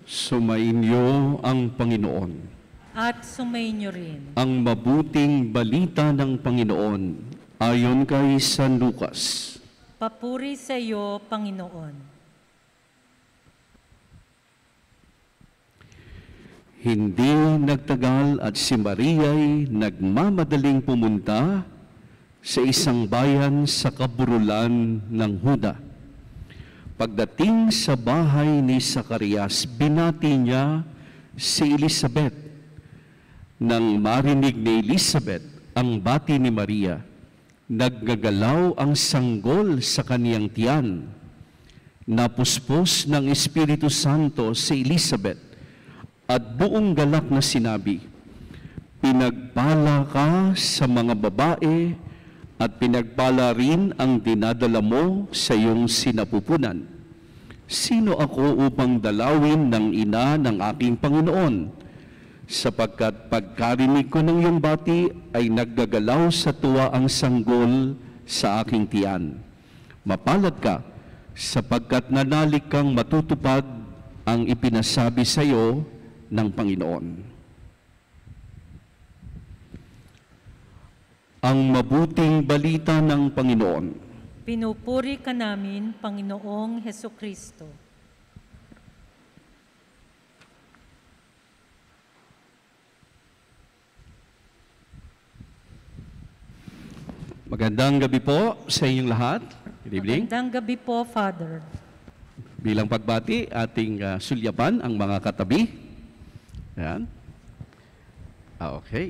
Sumainyo ang Panginoon. At sumainyo rin. Ang mabuting balita ng Panginoon ayon kay San Lucas. Papuri sa iyo, Panginoon. Hindi nagtagal at si Maria'y nagmamadaling pumunta sa isang bayan sa kaburulan ng Huda. Pagdating sa bahay ni Zacarias, binati niya si Elizabeth. Nang marinig ni Elizabeth ang bati ni Maria, naggagalaw ang sanggol sa kaniyang tiyan. Napuspos ng Espiritu Santo si Elizabeth at buong galak na sinabi, "Pinagpala ka sa mga babae at pinagpala rin ang dinadala mo sa iyong sinapupunan. Sino ako upang dalawin ng ina ng aking Panginoon? Sapagkat pagkarinig ko ng iyong bati ay naggagalaw sa tuwa ang sanggol sa aking tiyan. Mapalad ka, sapagkat nanalik kang matutupad ang ipinasabi sa iyo ng Panginoon." Ang mabuting balita ng Panginoon. Pinupuri ka namin, Panginoong Hesukristo. Magandang gabi po sa inyong lahat. Good evening. Magandang gabi po, Father. Bilang pagbati, ating sulyapan ang mga katabi. Ayan. Okay.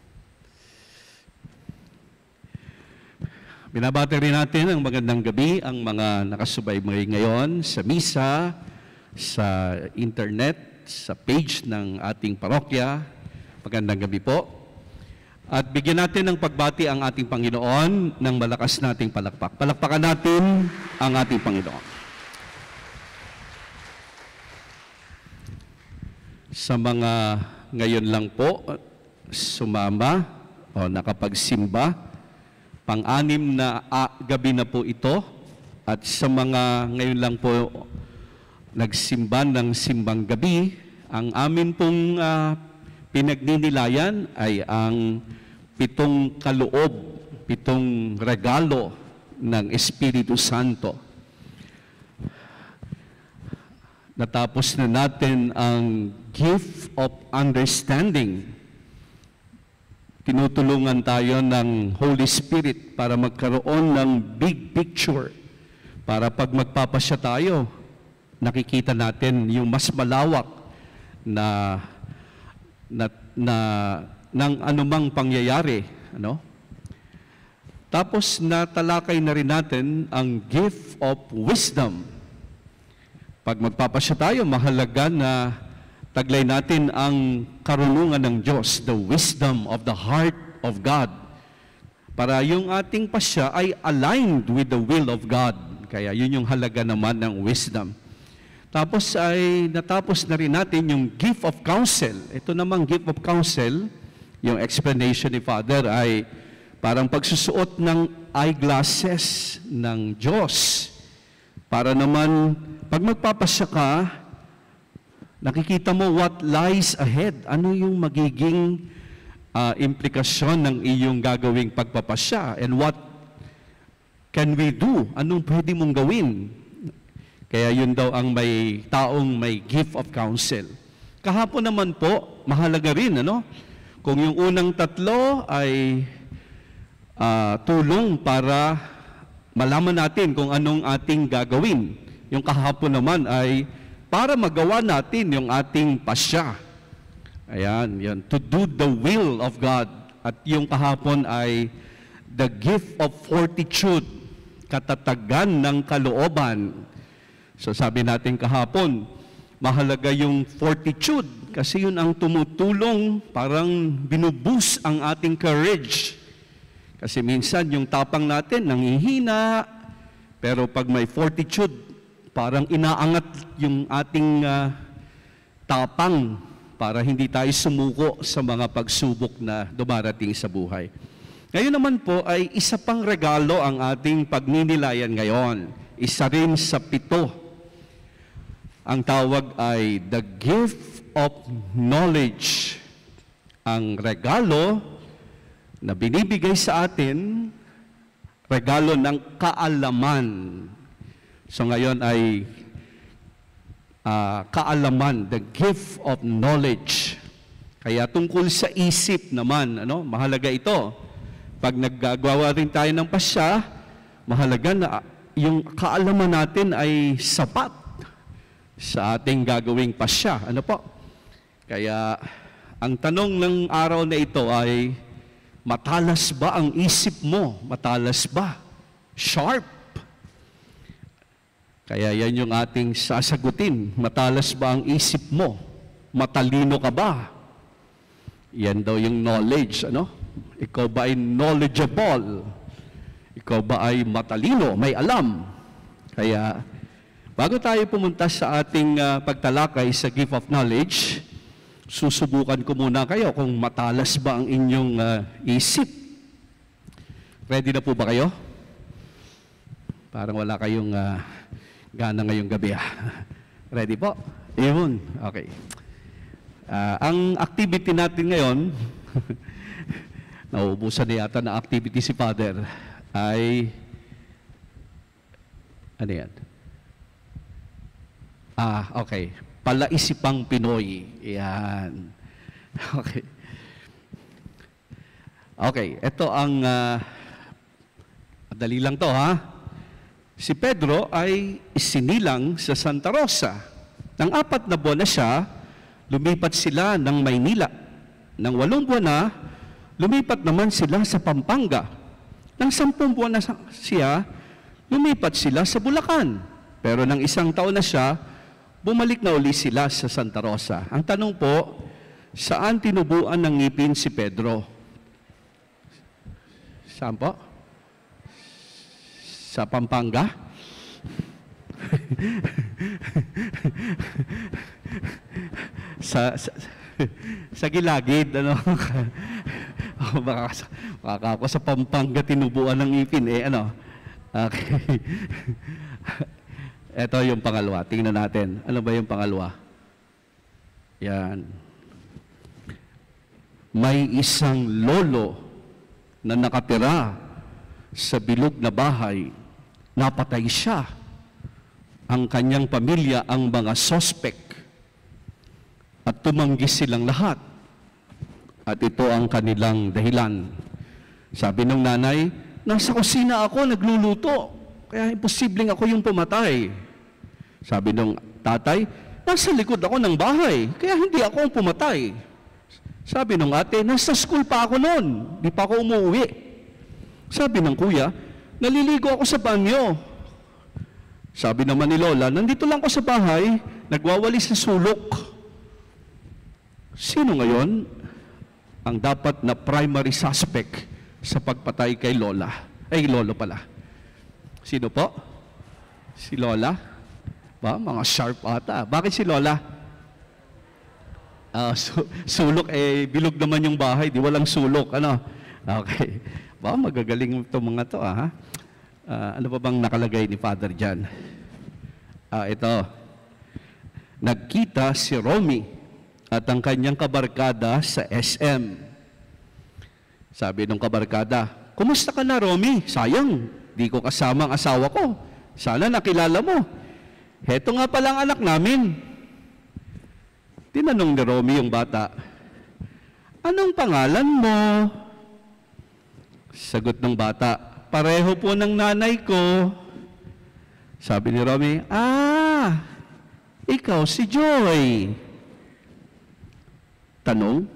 Binabati rin natin ang magandang gabi ang mga nakasubaybay ngayon sa misa, sa internet, sa page ng ating parokya. Magandang gabi po. At bigyan natin ng pagbati ang ating Panginoon ng malakas nating palakpak. Palakpakan natin ang ating Panginoon. Sa mga ngayon lang po sumama o nakapagsimba, pang-anim na gabi na po ito, at sa mga ngayon lang po nagsimba ng simbang gabi, ang amin pong pinagninilayan ay ang 7 kaloob, 7 regalo ng Espiritu Santo. Natapos na natin ang gift of understanding. Tinutulungan tayo ng Holy Spirit para magkaroon ng big picture. Para pag magpapasya tayo, nakikita natin yung mas malawak na ng anumang pangyayari. Ano? Tapos natalakay na rin natin ang gift of wisdom. Pag magpapasya tayo, mahalaga na taglay natin ang karunungan ng Diyos, the wisdom of the heart of God. Para yung ating pasya ay aligned with the will of God. Kaya yun yung halaga naman ng wisdom. Tapos ay natapos na rin natin yung gift of counsel. Ito namang gift of counsel, yung explanation ni Father ay parang pagsusuot ng eyeglasses ng Diyos. Para naman, pag magpapasya ka, nakikita mo what lies ahead. Ano yung magiging implikasyon ng iyong gagawing pagpapasya? And what can we do? Anong pwede mong gawin? Kaya yun daw ang may taong may gift of counsel. Kahapon naman po, mahalaga rin, ano? Kung yung unang 3 ay tulong para malaman natin kung anong ating gagawin. Yung kahapon naman ay para magawa natin yung ating pasya. Ayan, yan. To do the will of God. At yung kahapon ay the gift of fortitude, katatagan ng kalooban. So sabi natin kahapon, mahalaga yung fortitude kasi yun ang tumutulong, parang binuboost ang ating courage. Kasi minsan yung tapang natin nanghihina, pero pag may fortitude, parang inaangat yung ating tapang para hindi tayo sumuko sa mga pagsubok na dumarating sa buhay. Ngayon naman po ay isa pang regalo ang ating pagninilayan ngayon. Isa rin sa 7. Ang tawag ay the gift of knowledge. Ang regalo na binibigay sa atin, regalo ng kaalaman. So ngayon ay kaalaman, the gift of knowledge. Kaya tungkol sa isip naman, mahalaga ito. Pag naggagawa rin tayo ng pasya, mahalaga na yung kaalaman natin ay sapat sa ating gagawing pasya. Ano po? Kaya ang tanong ng araw na ito ay, matalas ba ang isip mo? Matalas ba? Sharp? Kaya yan yung ating sasagutin. Matalas ba ang isip mo? Matalino ka ba? Yan daw yung knowledge, Ikaw ba ay knowledgeable? Ikaw ba ay matalino, may alam? Kaya, bago tayo pumunta sa ating pagtalakay sa gift of knowledge, susubukan ko muna kayo kung matalas ba ang inyong isip. Ready na po ba kayo? Parang wala kayong gana ngayong gabi. Ready po? Yun. Okay. Ang activity natin ngayon, nauubusan na yata na activity si Father, ay, ano yan? Okay. Palaisipang Pinoy. Yan. Okay. Okay. Ito ang, madali lang to, ha? Si Pedro ay isinilang sa Santa Rosa. Nang 4 na buwan na siya, lumipat sila ng Maynila. Nang 8 buwan na, lumipat naman sila sa Pampanga. Nang 10 buwan na siya, lumipat sila sa Bulacan. Pero nang 1 taon na siya, bumalik na uli sila sa Santa Rosa. Ang tanong po, saan tinubuan ng ngipin si Pedro? Saan po? Sa Pampanga? sa Gilagid, baka ako sa Pampanga tinubuan ng ngipin, Okay. Ito yung pangalawa. Tingnan natin. Ano ba yung pangalawa? Yan. May isang lolo na nakatira sa bilog na bahay. Napatay siya. Ang kanyang pamilya ang mga suspect. At tumanggi silang lahat. At ito ang kanilang dahilan. Sabi ng nanay, nasa kusina ako, nagluluto. Kaya imposibleng ako yung pumatay. Sabi ng tatay, nasa likod ako ng bahay, kaya hindi ako ang pumatay. Sabi ng ate, nasa school pa ako noon, di pa ako umuwi. Sabi ng kuya, naliligo ako sa banyo. Sabi naman ni Lola, nandito lang ako sa bahay, nagwawalis sa sulok. Sino ngayon ang dapat na primary suspect sa pagpatay kay Lola? Ay, Lolo pala. Sino po? Si Lola? Mga sharp ata. Bakit si Lola? Sulok, bilog naman yung bahay, di walang sulok. Okay. Magagaling itong mga to, ha? Ano pa bang nakalagay ni Father dyan? Ito. Nagkita si Romy at ang kanyang kabarkada sa SM. Sabi ng kabarkada, kumusta ka na, Romy? Sayang, di ko kasama ang asawa ko. Sana nakilala mo. Heto nga palang anak namin. Tinanong ni Romy yung bata, anong pangalan mo? Sagot ng bata, pareho po ng nanay ko. Sabi ni Romy, ikaw si Joy. Tanong,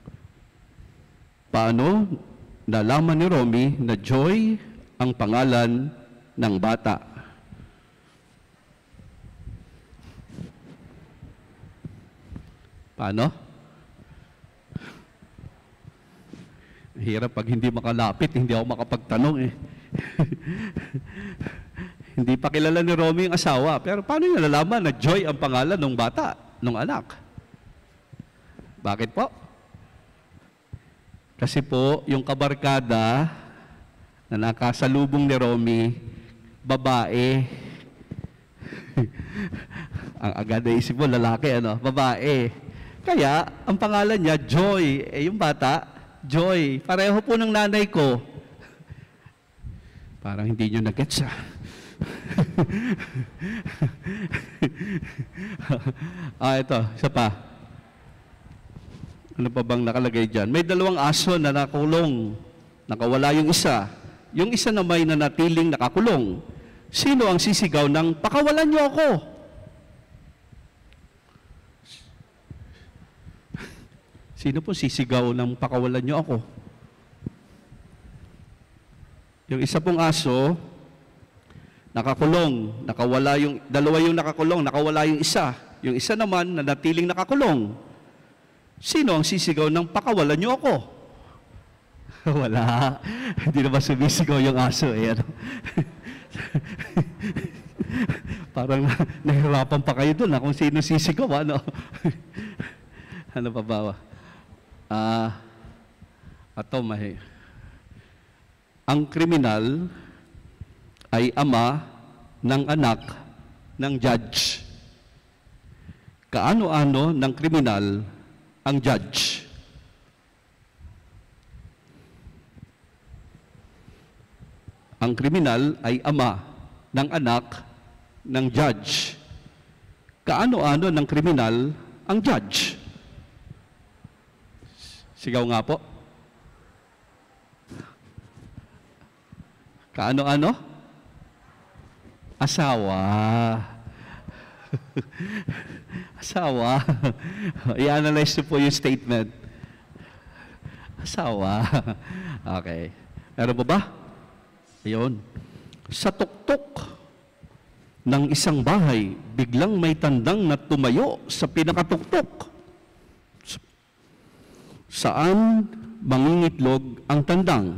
paano nalaman ni Romy na Joy ang pangalan ng bata? Paano? Hirap pag hindi makalapit, hindi ako makapagtanong Hindi pa kilala ni Romy ang asawa, pero paano niya nalalaman na Joy ang pangalan ng bata, ng anak? Bakit po? Kasi po, yung kabarkada na nakasalubong ni Romy, babae. Ang agad na isip mo, lalaki, babae. Kaya, ang pangalan niya, Joy. Yung bata, Joy. Pareho po ng nanay ko. Parang hindi nyo nag-gets, ito, isa pa. Ano pa bang nakalagay dyan? May 2 aso na nakulong. Nakawala yung isa. Yung isa na may nanatiling nakakulong. Sino ang sisigaw ng, pakawalan niyo ako? Sino po sisigaw ng, pakawalan niyo ako? Yung isa pong aso, nakakulong. Nakawala yung, 2 yung nakakulong, nakawala yung isa. Yung isa naman, nanatiling nakakulong. Sino ang sisigaw ng, pakawalan niyo ako? Wala. Hindi naman sumisigaw yung aso. Parang nahirapan pa kayo doon kung sino sisigaw. Ano pa ba? Ang kriminal ay ama ng anak ng judge. Kaano-ano ng kriminal ang judge? Ang kriminal ay ama ng anak ng judge. Kaano-ano ng kriminal ang judge? Sigaw nga po. Kaano-ano? Asawa. Asawa. I-analyze niyo po yung statement. Asawa. Okay. Meron po ba? Ayun. Sa tuktok ng isang bahay, biglang may tandang na tumayo sa pinakatuktok. Saan mangingitlog ang tandang?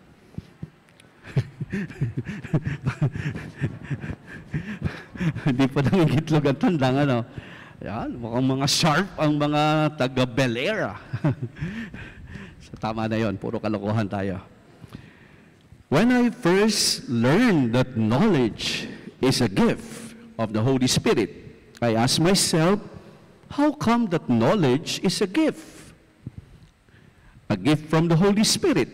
Hindi pa nangingitlog ang tandang, Yan, mukhang mga sharp ang mga taga-Bel Air. So, tama na yon, puro kalokohan tayo. When I first learned that knowledge is a gift of the Holy Spirit, I asked myself, how come that knowledge is a gift? A gift from the Holy Spirit.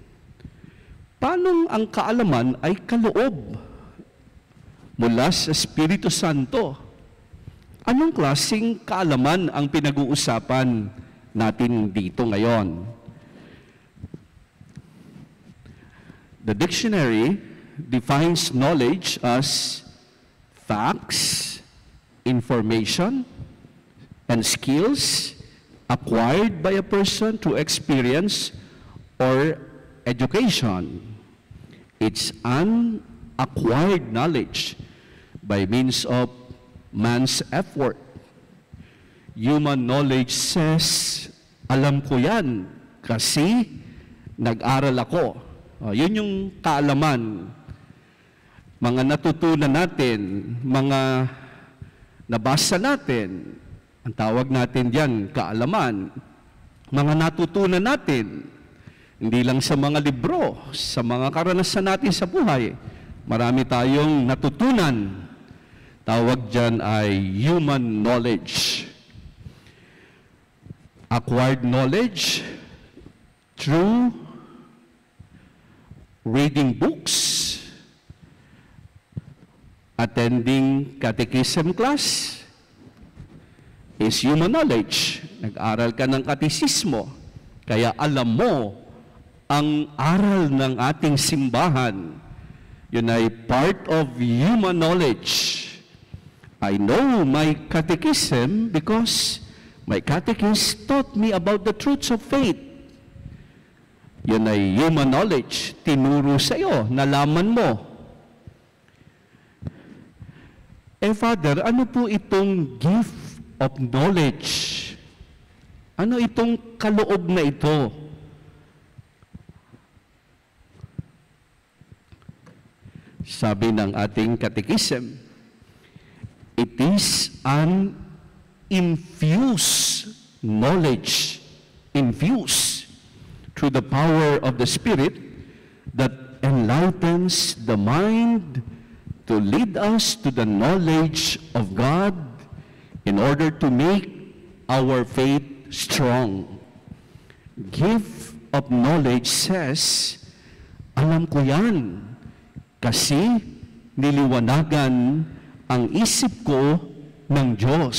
Paano ang kaalaman ay kaloob mula sa Espiritu Santo? Anong klaseng kaalaman ang pinag-uusapan natin dito ngayon? The dictionary defines knowledge as facts, information, and skills acquired by a person through experience or education. It's unacquired knowledge by means of man's effort. Human knowledge says, alam ko yan kasi nag-aral ako. Yun yung kaalaman. Mga natutunan natin, mga nabasa natin, ang tawag natin diyan, kaalaman. Mga natutunan natin, hindi lang sa mga libro, sa mga karanasan natin sa buhay. Marami tayong natutunan. Tawag diyan ay human knowledge. Acquired knowledge through reading books, attending catechism class, is human knowledge. Nag-aral ka ng katisismo, kaya alam mo ang aral ng ating simbahan. Yun ay part of human knowledge. I know my catechism because my catechist taught me about the truths of faith. Yun ay human knowledge. Tinuro sa iyo, nalaman mo. Father, ano po itong gift of knowledge? Ano itong kaloob na ito? Sabi ng ating catechism, it is an infused knowledge, infused through the power of the Spirit that enlightens the mind to lead us to the knowledge of God order to make our faith strong. Gift of knowledge says, alam ko yan kasi niliwanagan ang isip ko ng Diyos.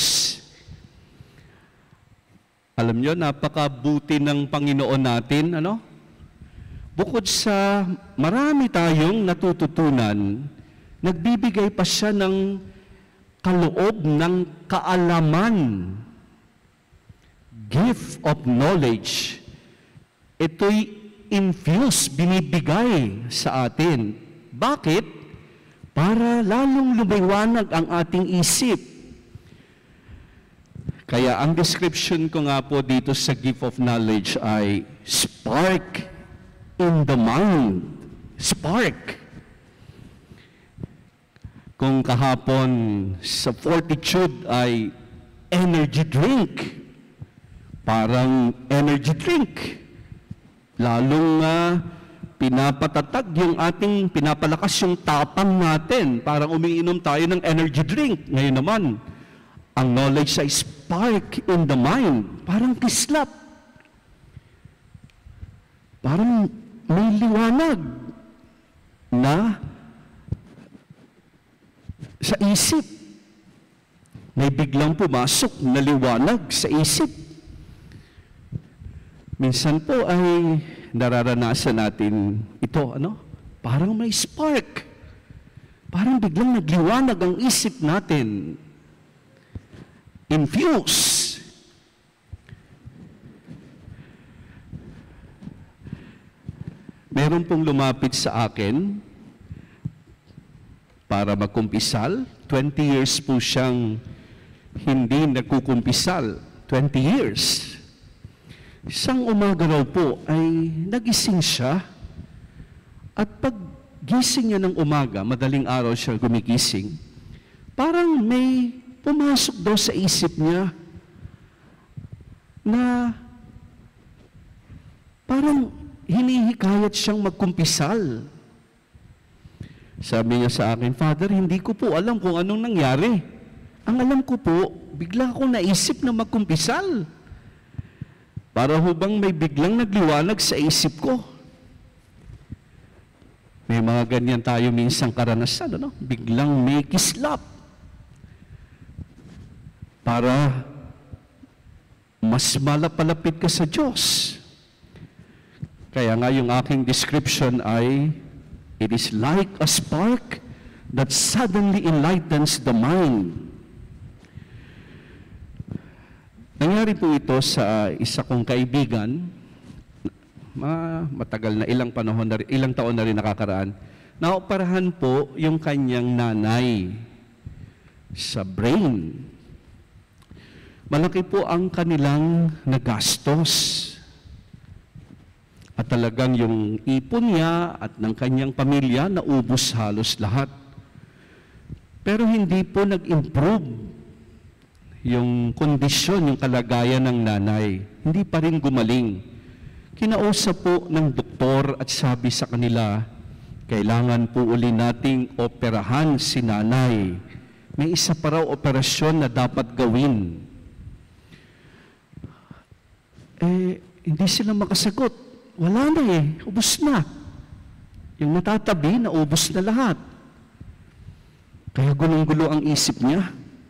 Alam nyo, napakabuti ng Panginoon natin, ano? Bukod sa marami tayong natututunan, nagbibigay pa siya ng kaloob ng kaalaman. Gift of knowledge. Ito'y infuse, binibigay sa atin. Bakit? Para lalong lumiwanag ang ating isip. Kaya ang description ko nga po dito sa gift of knowledge ay spark in the mind. Spark. Kung kahapon sa Fortitude ay energy drink. Parang energy drink. Lalong pinapatatag yung ating, pinapalakas yung tapang natin. Parang umiinom tayo ng energy drink. Ngayon naman, ang knowledge ay spark in the mind. Parang kislap. Parang may liwanag na sa isip. May biglang pumasok na liwanag sa isip. Minsan po ay nararanasan natin ito, ano? Parang may spark. Parang biglang nagliwanag ang isip natin. Infuse. Meron pong lumapit sa akin para magkumpisal. 20 years po siyang hindi nagkukumpisal. 20 years. Isang umaga raw po ay nagising siya at pag gising niya ng umaga, madaling araw siya gumigising, parang may pumasok daw sa isip niya na parang hinihikayat siyang magkumpisal. Sabi niya sa akin, Father, hindi ko po alam kung anong nangyari. Ang alam ko po, bigla akong naisip na magkumpisal. Para hubang may biglang nagliwanag sa isip ko. May mga ganyan tayo minsang karanasan, ano? Biglang may kislap. Para mas malapalapit ka sa Diyos. Kaya nga yung aking description ay, it is like a spark that suddenly enlightens the mind. Nangyari po ito sa isa kong kaibigan, matagal na ilang taon na rin nakakaraan. Naoperahan po yung kanyang nanay sa brain. Malaki po ang kanilang nagastos. At talagang yung ipon niya at ng kanyang pamilya naubos halos lahat. Pero hindi po nag-improve yung kondisyon, yung kalagayan ng nanay. Hindi pa rin gumaling. Kinausap po ng doktor at sabi sa kanila, kailangan po uli nating operahan si nanay. May isa pa raw operasyon na dapat gawin. Hindi sila makasagot. Wala na ubos na. Yung natatabi, naubos na lahat. Kaya gulong-gulo ang isip niya.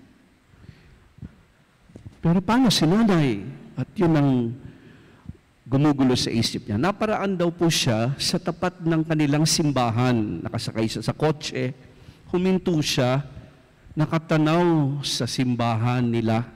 Pero paano si nanay? At yun ang gumugulo sa isip niya. Naparaan daw po siya sa tapat ng kanilang simbahan. Nakasakay siya sa kotse. Huminto siya. Nakatanaw sa simbahan nila.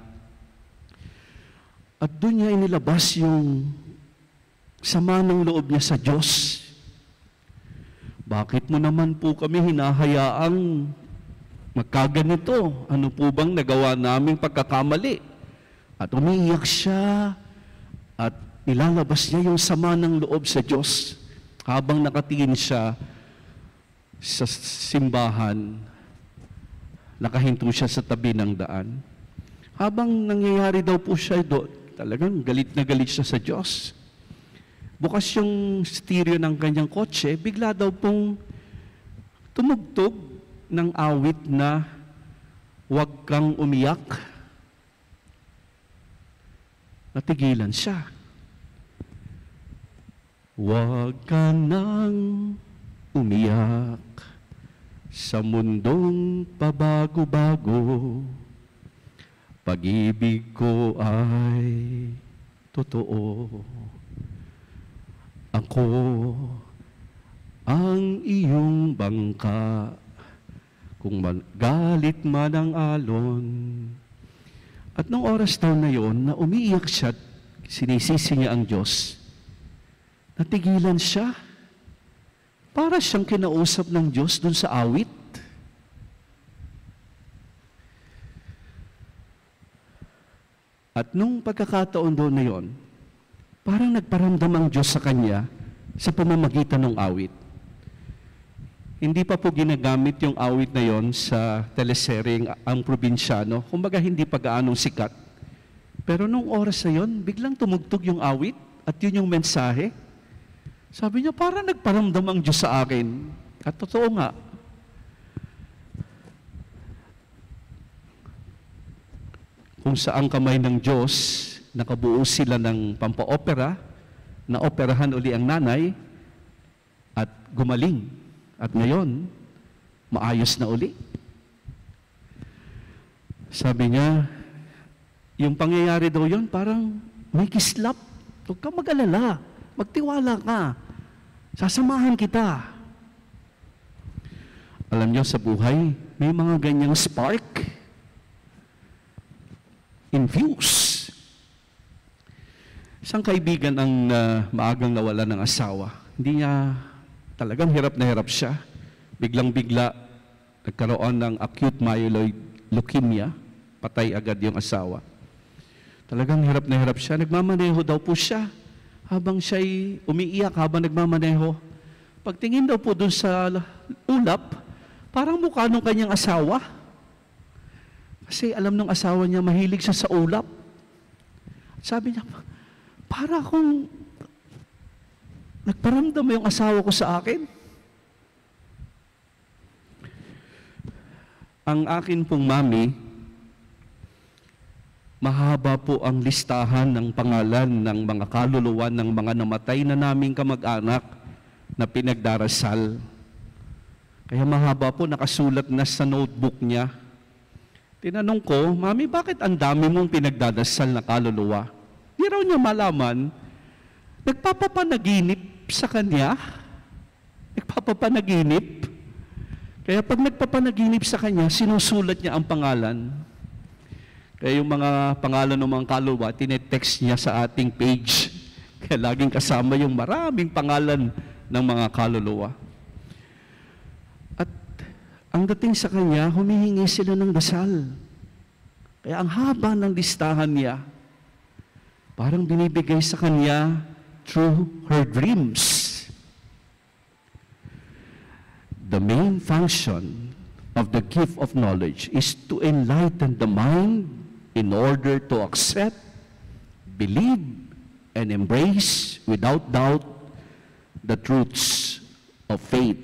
At doon niya inilabas yung sama ng loob niya sa Diyos. Bakit mo naman po kami hinahayaang magkaganito? Ano po bang nagawa naming pagkakamali? At umiiyak siya at nilalabas niya yung sama ng loob sa Diyos habang nakatingin siya sa simbahan. Nakahinto siya sa tabi ng daan. Habang nangyayari daw po siya doon, talagang galit na galit siya sa Diyos. Bukas yung stereo ng kanyang kotse, bigla daw pong tumugtog ng awit na "Huwag kang umiyak." Natigilan siya. Huwag ka nang umiyak sa mundong pabago-bago. Pag-ibig ko ay totoo. Ako ang iyong bangka, kung galit man ang alon. At nung oras daw na yon, na umiiyak siya at sinisisi niya ang Diyos, natigilan siya. Para siyang kinausap ng Diyos dun sa awit. At nung pagkakataon doon na yon, parang nagparamdam ang Diyos sa kanya sa pamamagitan ng awit. Hindi pa po ginagamit yung awit na yon sa teleseryeng Ang Probinsyano. Kumbaga hindi pa gaanong sikat. Pero nung oras na yon, biglang tumugtog yung awit at yun yung mensahe. Sabi niya, parang nagparamdam ang Diyos sa akin. At totoo nga. Kung saan kamay ng Diyos, nakabuo sila ng pampa-opera, na operahan uli ang nanay, at gumaling. At ngayon, maayos na uli. Sabi niya, yung pangyayari daw yun, parang may kislap. Huwag kang mag-alala. Magtiwala ka. Sasamahan kita. Alam niyo, sa buhay, may mga ganyang spark. Infuse. Isang kaibigan ang maagang nawala ng asawa. Hindi niya, talagang hirap na hirap siya. Biglang-bigla, nagkaroon ng acute myeloid leukemia. Patay agad yung asawa. Talagang hirap na hirap siya. Nagmamaneho daw po siya. Habang siya'y umiiyak, habang nagmamaneho. Pagtingin daw po dun sa ulap, parang mukha nung kanyang asawa. Kasi alam nung asawa niya, mahilig siya sa ulap. Sabi niya, para akong nagparamdam yung asawa ko sa akin. Ang akin pong mami, mahaba po ang listahan ng pangalan ng mga kaluluwa ng mga namatay na naming kamag-anak na pinagdarasal. Kaya mahaba po, nakasulat na sa notebook niya. Tinanong ko, Mami, bakit ang dami mong pinagdadasal na kaluluwa? Di raw niya malaman, nagpapapanaginip sa kanya. Nagpapapanaginip. Kaya pag nagpapanaginip sa kanya, sinusulat niya ang pangalan. Kaya yung mga pangalan ng mga kaluluwa, tinetext niya sa ating page. Kaya laging kasama yung maraming pangalan ng mga kaluluwa. At ang dating sa kanya, humihingi sila ng dasal. Kaya ang haba ng listahan niya, parang binibigay sa kanya through her dreams. The main function of the gift of knowledge is to enlighten the mind in order to accept, believe, and embrace without doubt the truths of faith.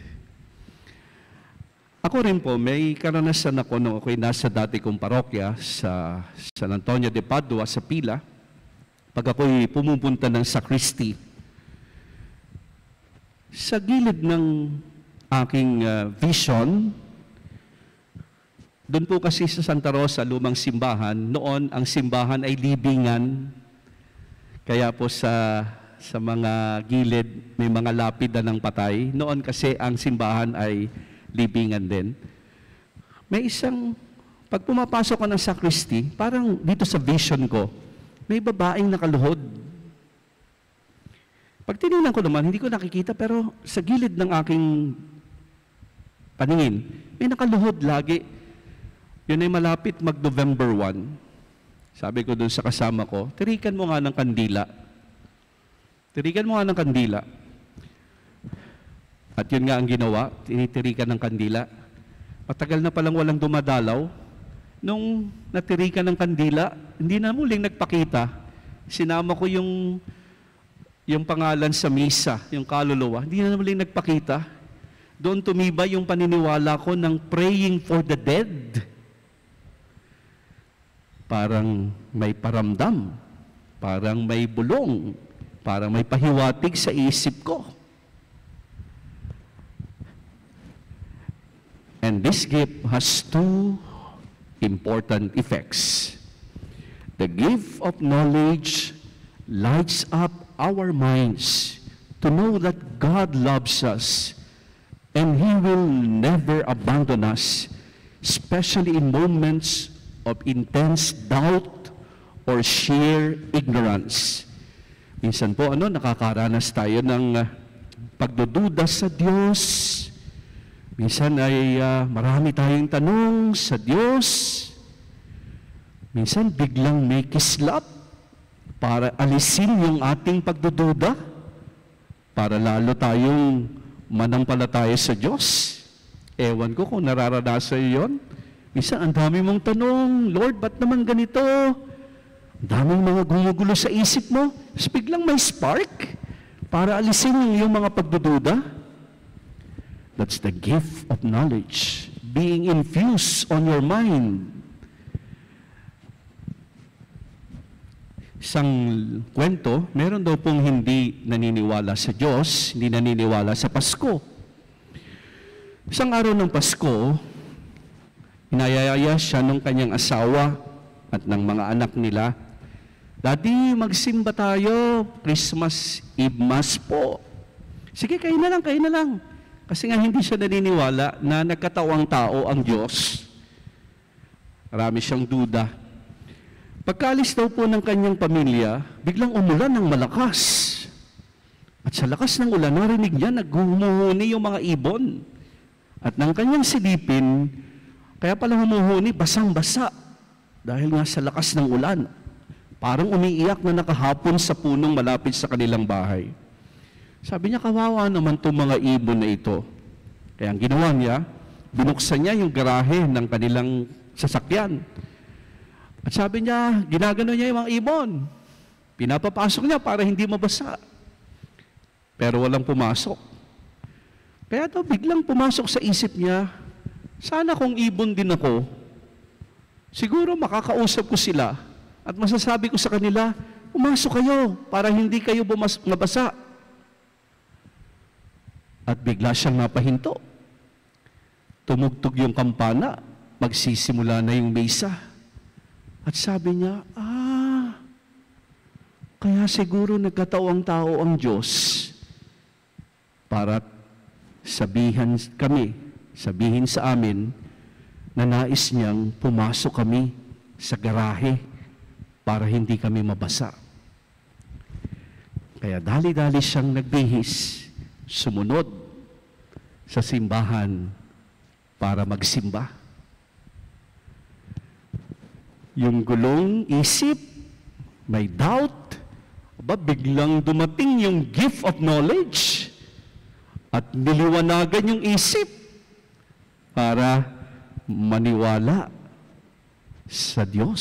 Ako rin po, may karanasan ako nung ako'y nasa dati kong parokya sa San Antonio de Padua sa Pila. Pag ako'y pumupunta ng sacristy, sa gilid ng aking vision, doon po kasi sa Santa Rosa, lumang simbahan, noon ang simbahan ay libingan. Kaya po sa mga gilid may mga lapida ng patay. Noon kasi ang simbahan ay libingan din. May isang, pag pumapasok ko ng sacristy, parang dito sa vision ko, may babaeng nakaluhod. Pag tinignan ko naman, hindi ko nakikita, pero sa gilid ng aking paningin, may nakaluhod lagi. Yun ay malapit mag-November 1. Sabi ko dun sa kasama ko, tirikan mo nga ng kandila. Tirikan mo nga ng kandila. At yun nga ang ginawa, tinitirikan ng kandila. Matagal na palang walang dumadalaw. Nung natirikan ng kandila, hindi na muling nagpakita. Sinama ko yung pangalan sa misa, yung kaluluwa. Hindi na muling nagpakita. Doon tumibay yung paniniwala ko ng praying for the dead. Parang may paramdam parang may bulong, parang may pahiwatig sa isip ko. And this gift has two important effects. The gift of knowledge lights up our minds to know that God loves us and He will never abandon us, especially in moments of intense doubt or sheer ignorance. Minsan po, nakakaranas tayo ng pagdududa sa Diyos. Minsan ay marami tayong tanong sa Diyos. Minsan biglang may kislap para alisin yung ating pagdududa, para lalo tayong manampalataya sa Diyos. Ewan ko kung nararanasan yun. Minsan ang dami mong tanong, Lord, ba't naman ganito? Ang daming mga gumugulo sa isip mo. Tapos biglang may spark para alisin yung mga pagdududa. That's the gift of knowledge being infused on your mind. Isang kwento, meron daw pong hindi naniniwala sa Diyos, hindi naniniwala sa Pasko. Isang araw ng Pasko, inayaya siya ng kanyang asawa at ng mga anak nila, Daddy, magsimba tayo, Christmas Eve Mass po. Sige, kayo na lang. Kasi nga hindi siya naniniwala na nagkatawang tao ang Diyos. Marami siyang duda. Pagkaalis daw po ng kanyang pamilya, biglang umulan ng malakas. At sa lakas ng ulan, narinig niya, naghumuhuni yung mga ibon. At nang kanyang silipin, kaya pala humuhuni, basang-basa. Dahil nga sa lakas ng ulan, parang umiiyak na nakahapon sa punong malapit sa kanilang bahay. Sabi niya, kawawa naman itong mga ibon na ito. Kaya ang ginawa niya, binuksan niya yung garahe ng kanilang sasakyan. At sabi niya, ginagano niya yung mga ibon. Pinapapasok niya para hindi mabasa. Pero walang pumasok. Kaya ito, biglang pumasok sa isip niya, sana kung ibon din ako, siguro makakausap ko sila at masasabi ko sa kanila, pumasok kayo para hindi kayo mabasa. At bigla siyang napahinto. Tumugtog yung kampana, magsisimula na yung misa. At sabi niya, kaya siguro nagkatawang tao ang Diyos para sabihin sa amin na nais niyang pumasok kami sa garahe para hindi kami mabasa. Kaya dali-dali siyang nagbihis, sumunod sa simbahan para magsimba. Yung gulong isip, may doubt, biglang dumating yung gift of knowledge at niliwanagan yung isip para maniwala sa Diyos.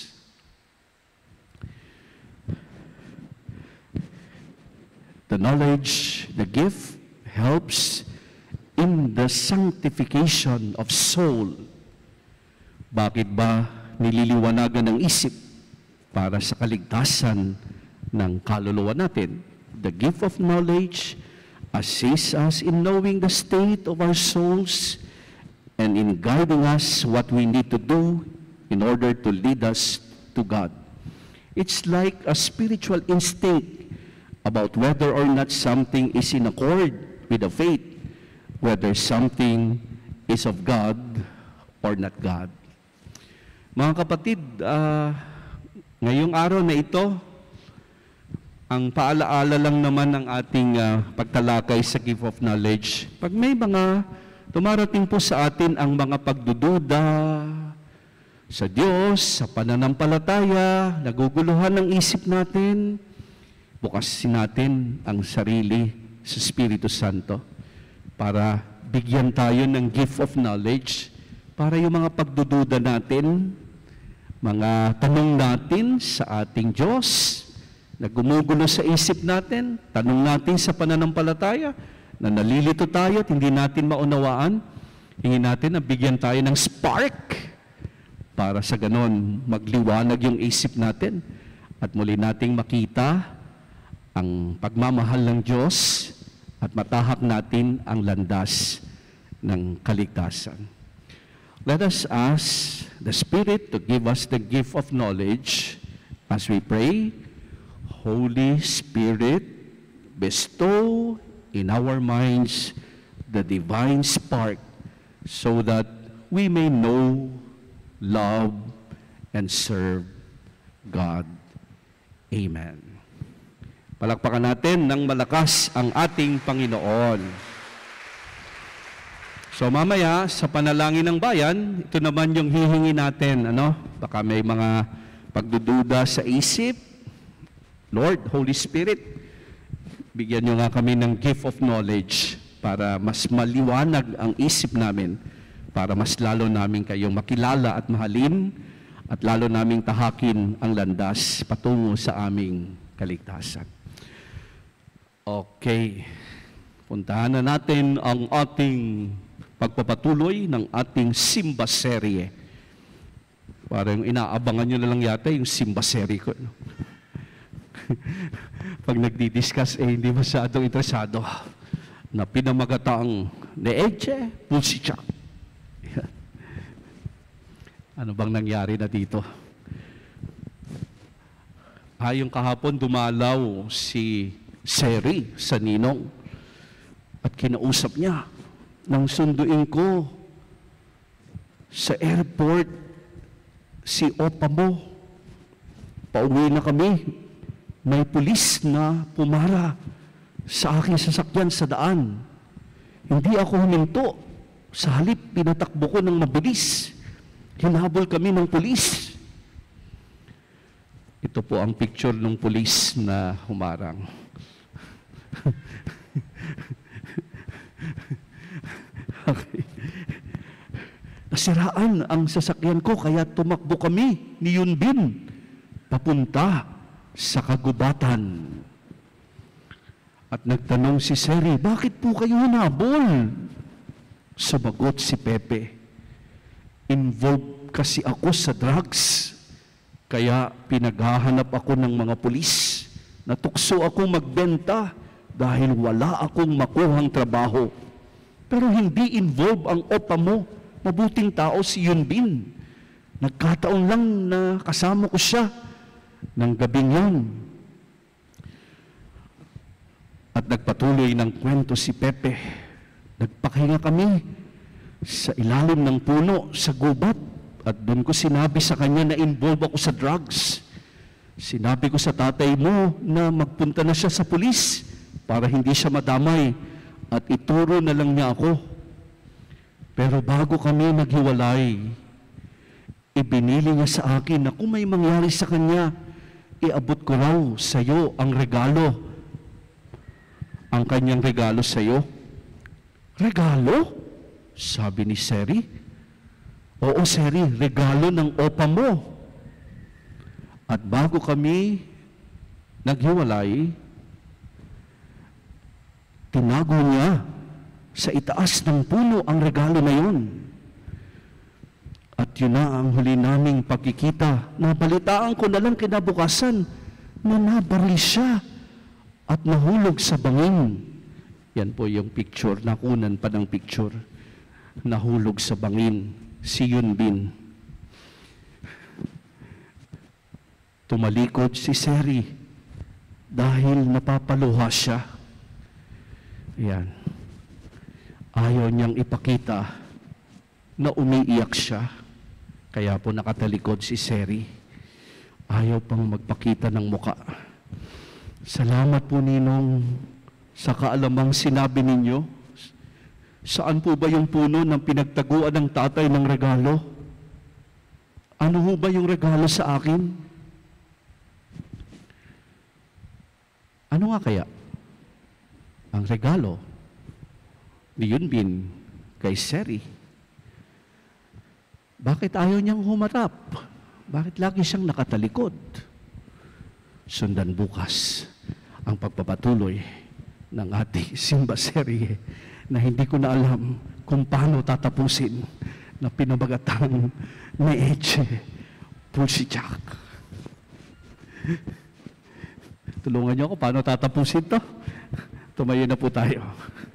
The knowledge, the gift, helps in the sanctification of soul. Bakit ba nililiwanagan ng isip? Para sa kaligtasan ng kaluluwa natin. The gift of knowledge assists us in knowing the state of our souls and in guiding us what we need to do in order to lead us to God. It's like a spiritual instinct about whether or not something is in accord with the faith, whether something is of God or not God. Mga kapatid, ngayong araw na ito, ang paalaala lang naman ng ating pagtalakay sa gift of knowledge. Pag may mga dumarating po sa atin ang mga pagdududa sa Diyos, sa pananampalataya, naguguluhan ng isip natin, bukasin natin ang sarili sa Espiritu Santo para bigyan tayo ng gift of knowledge para yung mga pagdududa natin, mga tanong natin sa ating Diyos, na gumugulo sa isip natin, tanong natin sa pananampalataya, na nalilito tayo at hindi natin maunawaan, hingin natin na bigyan tayo ng spark para sa ganon magliwanag yung isip natin at muli nating makita ang pagmamahal ng Diyos at matahak natin ang landas ng kaligtasan. Let us ask the Spirit to give us the gift of knowledge as we pray. Holy Spirit, bestow in our minds the divine spark so that we may know, love, and serve God. Amen. Palakpakan natin ng malakas ang ating Panginoon. So mamaya, sa panalangin ng bayan, ito naman yung hihingi natin. Baka may mga pagdududa sa isip. Lord, Holy Spirit, bigyan nyo nga kami ng gift of knowledge para mas maliwanag ang isip namin, para mas lalo namin kayong makilala at mahalin, at lalo naming tahakin ang landas patungo sa aming kaligtasan. Okay, puntahan na natin ang ating pagpapatuloy ng ating Simba serye. Parang inaabangan nyo na lang yata yung Simba serye ko. Pag nagdi-discuss, hindi masyadong interesado. Na pinamagataang Neeche Pulsichak. Ano bang nangyari na dito? Yung kahapon dumalaw si Seri sa ninong at kinausap niya nang sunduin ko sa airport si opa mo. Pauwi na kami. May pulis na pumara sa aking sasakyan sa daan. Hindi ako huminto. Sa halip, pinatakbo ko ng mabilis. Hinabol kami ng pulis. Ito po ang picture ng pulis na humarang. Okay. Nasiraan ang sasakyan ko, kaya tumakbo kami ni Yunbin papunta sa kagubatan. At nagtanong si Seri, bakit po kayo hinabol? Sumagot si Pepe, involved kasi ako sa drugs, kaya pinaghahanap ako ng mga pulis. Natukso akong magbenta dahil wala akong makuhang trabaho. Pero hindi involved ang opa mo. Mabuting tao si Yunbin. Nagkataon lang na kasama ko siya ng gabing yan. At nagpatuloy ng kwento si Pepe. Nagpahinga kami sa ilalim ng puno sa gubat. At doon ko sinabi sa kanya na involved ako sa drugs. Sinabi ko sa tatay mo na magpunta na siya sa pulis para hindi siya madamay at ituro na lang niya ako. Pero bago kami naghiwalay, ibinili niya sa akin na kung may mangyari sa kanya, iabot ko raw sa iyo ang regalo. Ang kanyang regalo sa iyo. Regalo? Sabi ni Seri. Oo, Seri, regalo ng opa mo. At bago kami naghiwalay, tinago niya sa itaas ng puno ang regalo na yun. At yun na ang huli naming pagkikita. Nabalitaan ko na lang kinabukasan na nabaril siya at nahulog sa bangin. Yan po yung picture, nakunan pa ng picture. Nahulog sa bangin, si Yunbin. Tumalikod si Seri dahil napapaluha siya. Yan. Ayaw niyang ipakita na umiiyak siya. Kaya po nakatalikod si Seri. Ayaw pang magpakita ng muka. Salamat po, Ninong, sa kaalamang sinabi ninyo. Saan po ba yung puno ng pinagtaguan ng tatay ng regalo? Ano ho ba yung regalo sa akin? Ano nga kaya? Ang regalo ni Yunbin kay Seri. Bakit ayaw niyang humarap? Bakit lagi siyang nakatalikod? Sundan bukas ang pagpapatuloy ng ating Simba serye na hindi ko na alam kung paano tatapusin na pinabagatang Neeche Pulsichak. Tulungan niyo ako, paano tatapusin to? Tumayo na po tayo.